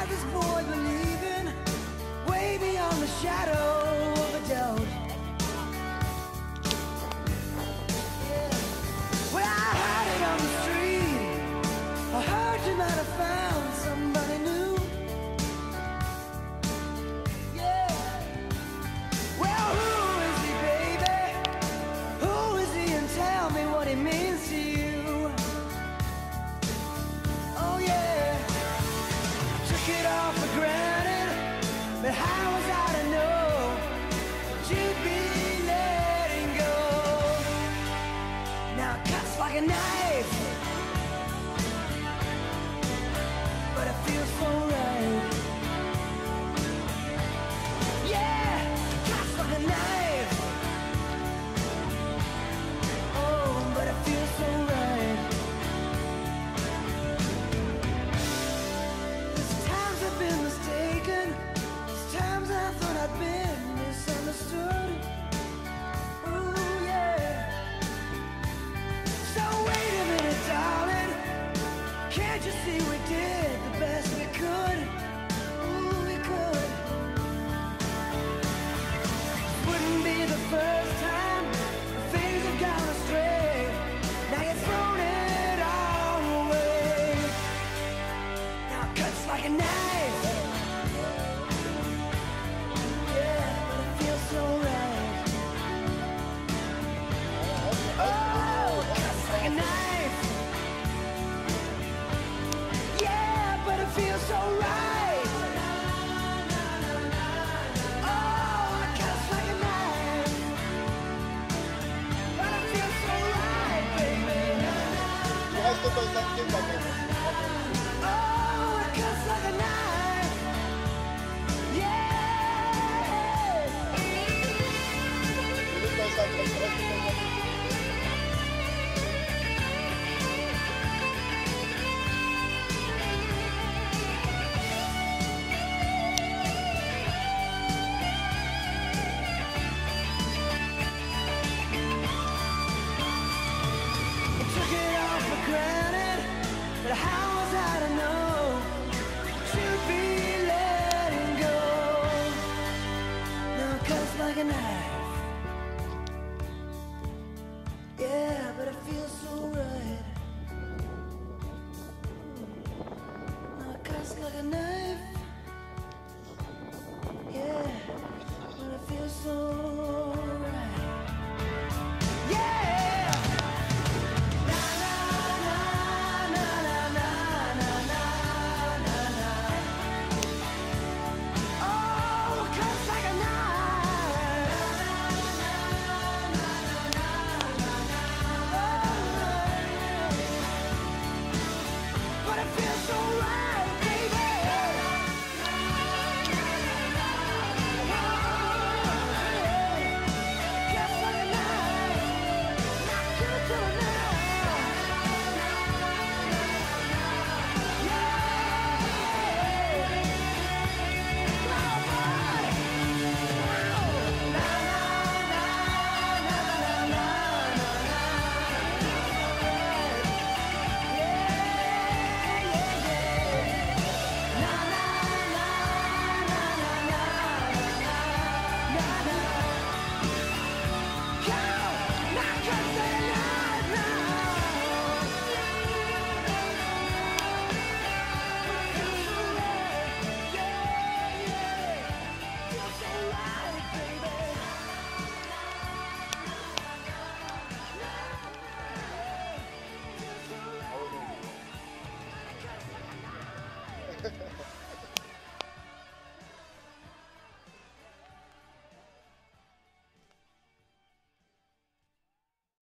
has this boy believing way beyond the shadow of a doubt? Yeah. Well, I heard it on the street. I heard you might have found somebody new. Yeah. Well, who is he, baby? Who is he, and tell me what he means to you? Oh yeah. Took it all for granted, but how was I to know that you'd be letting go? Now it cuts like a knife, but it feels so right. Yeah, it cuts like a knife. Oh, but it feels so right. There's times I've been mistaken. There's times I thought I'd been misunderstood. Ooh, yeah. So wait a minute, darling. Can't you see we did the best we could? Ooh, we could. Wouldn't be the first time things have gone astray. Now you've thrown it all away. Now it cuts like a knife. Yeah, but it feels so right. Oh, it cuts like a knife. Yeah, but it feels so right. Oh, it cuts like a knife. But it feels so right, baby. Il reste pas 5 minutes,